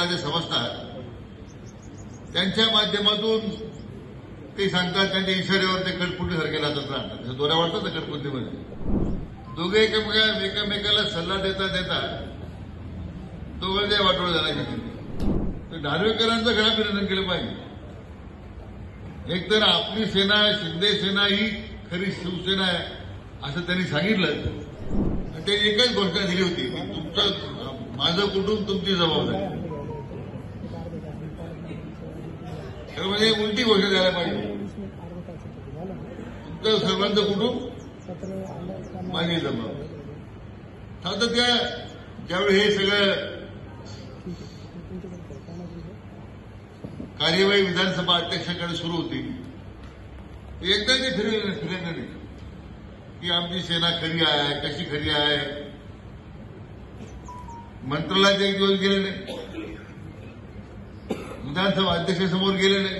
जाणते जे समजतात त्यांच्या माध्यमातून ते सांगतात, त्यांच्या इशाऱ्यावर ते कटपुटीसारखे नाचत राहतात. दोऱ्या वाटतात ना कटपुटीमध्ये, दोघे एकमेकाला सल्ला देता देता दोघांचे वाटोळ झाला. तर धारवेकरांचं घराभिनंदन केलं पाहिजे. एकतर आपली सेना, शिंदे सेना ही खरी शिवसेना आहे असं त्यांनी सांगितलं. त्यांनी एकच घोषणा दिली होती की तुमचं, माझं कुटुंब तुमची जबाबदारी. म्हणजे उलटी घोषणा द्यायला पाहिजे. तुमचं सर्वांचं कुटुंब माझी जबाबदारी. आता ज्यावेळी हे सगळं कार्यवाही विधानसभा अध्यक्षाकडे सुरू होती, एकदा ते फिरले नाही की आमची सेना खरी आहे, कशी खरी आहे. मंत्रालयात एक दिवस गेले नाही, विधानसभा अध्यक्षासमोर गेले नाही.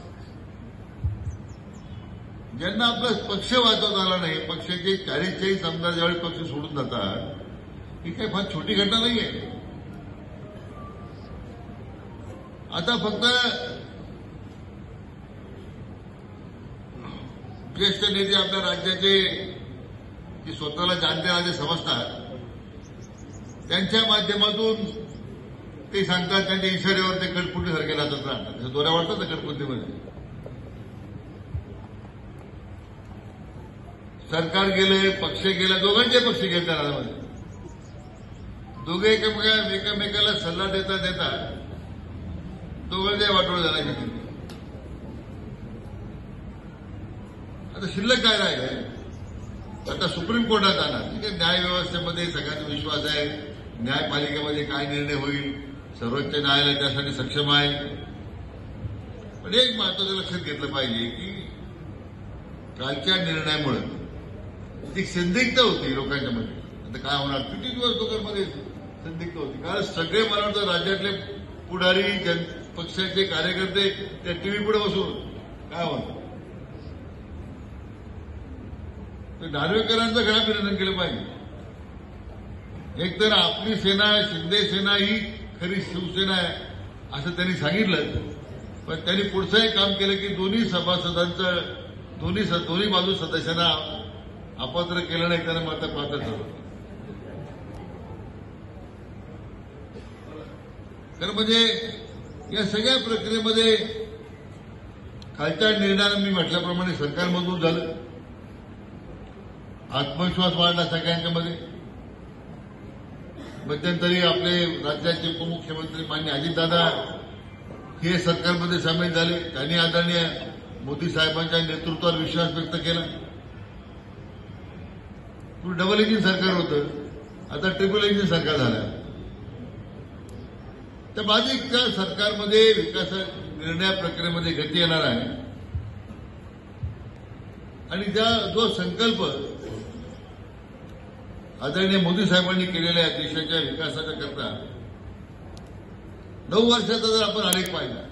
ज्यांना आपला पक्ष वाचवता आला नाही, पक्षाचे 40 आमदार ज्यावेळी पक्ष सोडून जातात, ही काही फार छोटी घटना नाहीये. आता फक्त ज्येष्ठ नेते आपल्या राज्याचे, की स्वतःला जाणते जे समजतात, त्यांच्या माध्यमातून ते सांगतात, त्यांच्या इशाऱ्यावर ते कटपुटीसारखे नाचत राहतात. दोऱ्या वाटतात ना कटपुटीमध्ये, सरकार गेले, पक्ष गेला, दोघांचे पक्ष गेले. त्या दोघे एकमेकाला सल्ला देता देता दोघांचे वाटोळ झाला. आता शिल्लक काय राहिलंय? आता सुप्रीम कोर्टात जाणार. ठीक आहे, न्यायव्यवस्थेमध्ये सगळ्यांचा विश्वास आहे. न्यायपालिकेमध्ये काय निर्णय होईल, सर्वोच्च न्यायालय त्यासाठी सक्षम आहे. पण एक महत्वाचं लक्षात घेतलं पाहिजे की कालच्या निर्णयामुळे जी संदिग्धता होती लोकांच्या मध्ये, आता काय होणार, किती दिवस लोकांमध्ये संदिग्धता होती. कारण सगळे मला वाटतं राज्यातले पुढारी, पक्षाचे कार्यकर्ते त्या टीव्ही पुढे बसून काय होतं. तर धारवेकरांचं घराभिनंदन केलं पाहिजे. एकतर आपली सेना, शिंदे सेना ही खरी शिवसेना आहे असं त्यांनी सांगितलं. पण त्यांनी पुढचं एक काम केलं की दोन्ही सभासदांचं, दोन्ही बाजू सदस्यांना अपात्र केलं नाही, त्यांना मात्र पात्र ठरवलं. तर म्हणजे या सगळ्या प्रक्रियेमध्ये खालच्या निर्णयानं मी म्हटल्याप्रमाणे सरकार मजबूत झालं, आत्मविश्वास वाढला सगळ्यांच्या मध्ये. मध्यंतरी आपले राज्याचे उपमुख्यमंत्री माननीय अजितदादा हे सरकारमध्ये सामील झाले. त्यांनी आदरणीय मोदी साहेबांच्या नेतृत्वावर विश्वास व्यक्त केला. डबल इंजिन सरकार होतं, आता ट्रिपल इंजिन सरकार झालं. त्या बाधिकच्या सरकारमध्ये विकास निर्णय प्रक्रियेमध्ये गती येणार आहे. आणि जो संकल्प आदरणीय मोदी साहेबांनी केलेल्या देशाच्या विकासाच्या करता 9 वर्षाचा जर आपण आलेख पाहिला,